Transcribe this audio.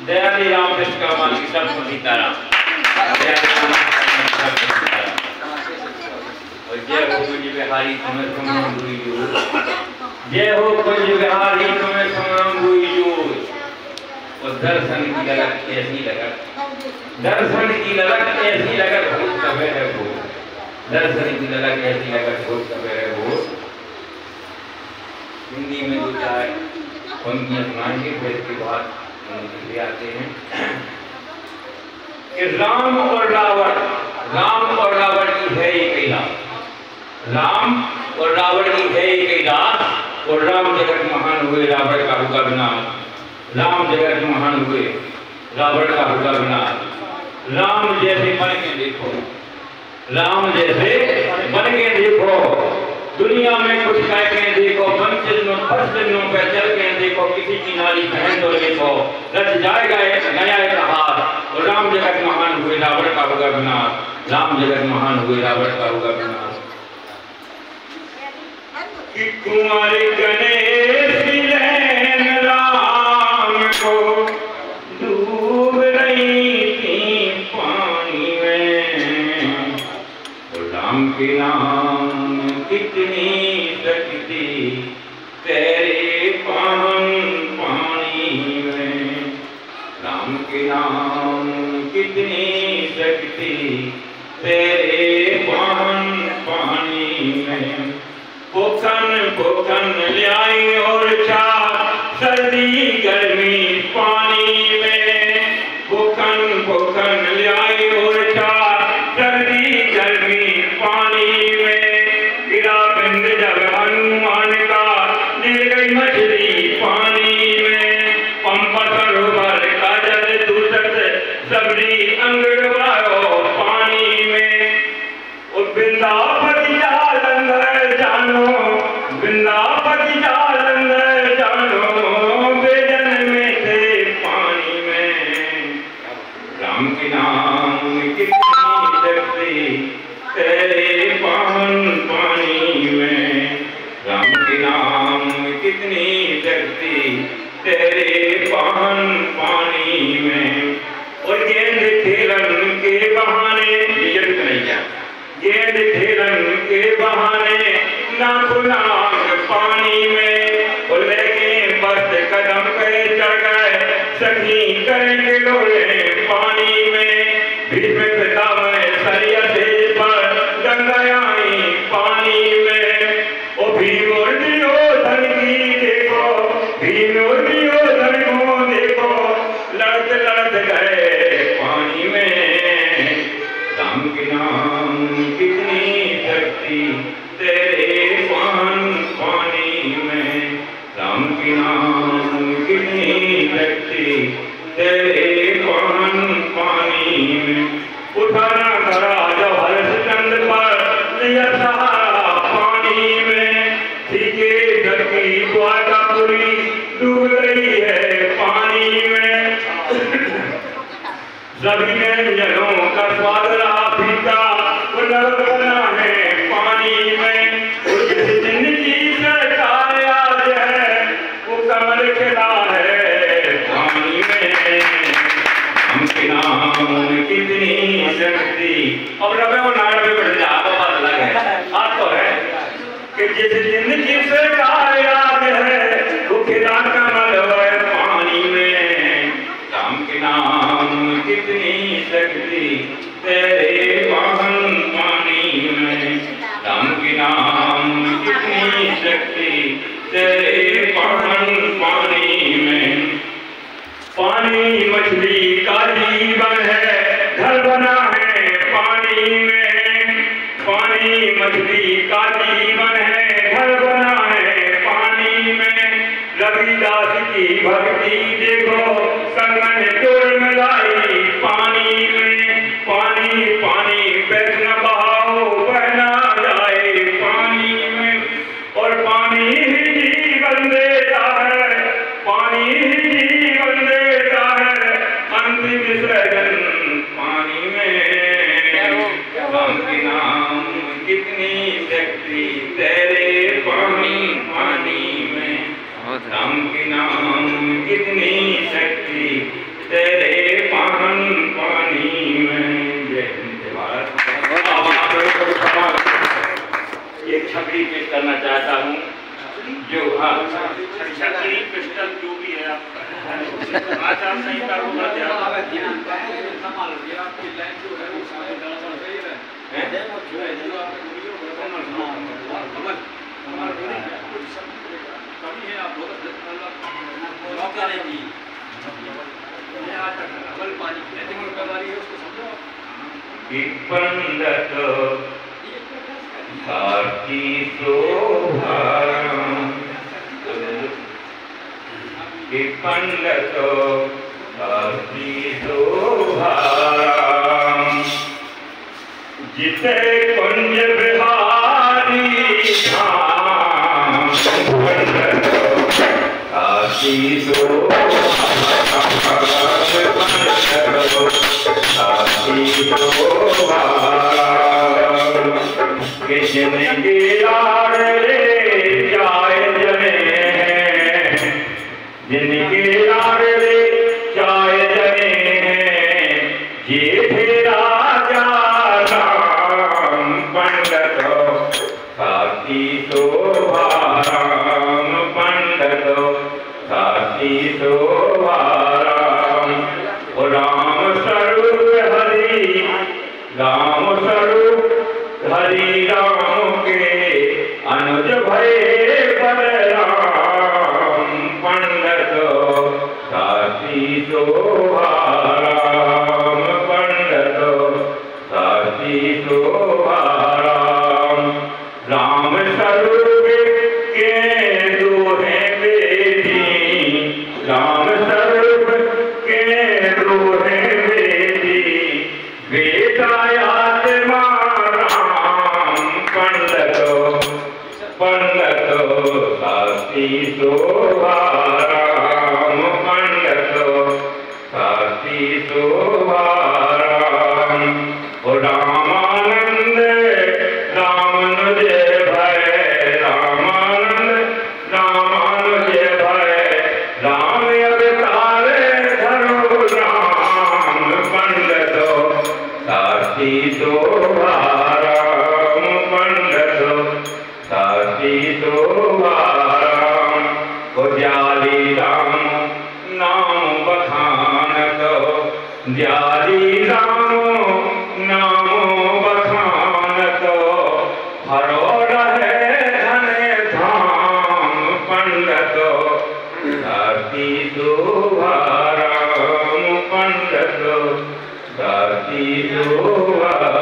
दयाली राम कृष्ण का मान की सब सीताराम। और जय हो कुंज बिहारी तुम्हें सुनाम हुई जो, जय हो कुंज बिहारी तुम्हें सुनाम हुई जो। और दर्शन की ललक ऐसी लगत, दर्शन की ललक ऐसी लगत भूत कबे है वो, दर्शन की ललक ऐसी लगत भूत कबे है वो। हिंदी में दो चार पंक्तियां सुनाएंगे, फिर इसके बाद ले आते हैं कि राम और रावण, राम और रावण की है एक कैलाश, राम और रावण की है एक कैलाश। और राम जगत महान हुए रावण का होगा विनाश, राम जगत महान हुए रावण का होगा विनाश। राम जैसे बन के देखो, राम जैसे बन के देखो, दुनिया में कुछ कह के देखो, पंचदिनों पर चल के देखो, किसी की नारी बहन तो देखो, रच जाएगा एक नया इतिहास। और राम जगत महान हुए रावण का होगा विनाश, राम जगत महान हुए रावण का होगा विनाश। कि कुंवर गणेश लैन राम को डूब रही थी पानी में, और राम के नाम कितनी शक्ति तेरे पावन पानी में, राम के नाम कितनी शक्ति तेरे पावन पानी में। पोखन पोखन लाई और छा सर्दी गर्मी पानी में, पोखन पोखन लाई और छा सर्दी गर्मी पानी में। गिरा बिंद जब हनुमान का गिर गई मछली पानी में, पंप सरोवर का जल दूषित सबरी अंग डुबाओ पानी में। और वृंदावन जालंधर जानो, वृंदावन जालंधर जानो, बेजन में थे पानी में। राम के नाम कितनी शक्ति तेरे पावन पानी में, राम के नाम कितनी शक्ति तेरे पावन पानी में। और गेंद खेलन के बहाने, ये नहीं क्या, गेंद खेलन के बहाने नाक नाक पानी में, और लेके बस कदम पे चढ़ गए सखी करेंगे लोले पानी में। भीष्म पितामह सरिया से पर गंगा आई पानी में। ओ भीम और दुर्योधन की देखो, भीम और दुर्योधन को देखो, लड़ते लड़ते गए पानी में। राम के नाम कितनी शक्ति तेरे पावन पानी में, राम के नाम कितनी शक्ति तेरे पावन पानी में। उठाना करा जो हरिश्चंद्र पर लिया सहारा पानी में, ठीके धरती द्वारकापुरी डूब गई है पानी में। सभी व्यंजनों का स्वाद रहा फीका, नरक बना है पानी में। जिस दिन की सरकार आज है वो कमल खिला है पानी में। हम के नाम कितनी शक्ति, अब रबे वो नाड़ में बढ़ जा, आपको बात अलग है, बात तो है कि जिस दिन की सरकार आज है वो खिला कमल है पानी में। राम के नाम कितनी शक्ति तेरे पावन पानी में, राम के नाम कितनी शक्ति तेरे पावन पानी में। पानी मछली का जीवन है, घर बना है पानी में। पानी मछली का जीवन है, घर बना है पानी में। रविदास की भक्ति देखो, कंगन चोर मिलाई पानी में। पानी पानी बैठना बहाओ बहना जाए पानी में। और पानी ही जीवन देता है, पानी ही जीवन देता है, अंतिम विसर्जन पानी में। राम के नाम कितनी शक्ति तेरे पानी पानी में, राम के नाम कितनी शक्ति तेरे हाँ छतरी पिस्टल जो भी है आपका आचार संहिता को बड़ा ध्यान पंडित साकी शोभाराम पंडित साकी शोभाराम जिते कुंज बिहारी धाम पंडित साकी कृष्ण की लाडले जाय जने जिनके लाडले जाय जने ये थे राजा राम पंडित साथी शोभाराम पंडित साथी शोभाराम राम स्वरूप हरि राम स्वरूप हरि राम के अनुज भये बलराम पंडित साथी शोभाराम पंडित साथी शोभाराम राम स्वरूप के दोहे बेटी राम स्वरूप के दोहे बेटी वेदायात्मा पंडित साथी शोभाराम पंडित साथी शोभाराम रामानंद रामानुज भय रामानंद रामानुज भय राम अवतार धरो राम पंडित साथी शोभाराम पंडित साथी शोभाराम जाली राम नाम बखानत जाली राम नाम बखानत हरो रहे धन धाम पंडित साथी शोभाराम पंडित साथी शोभाराम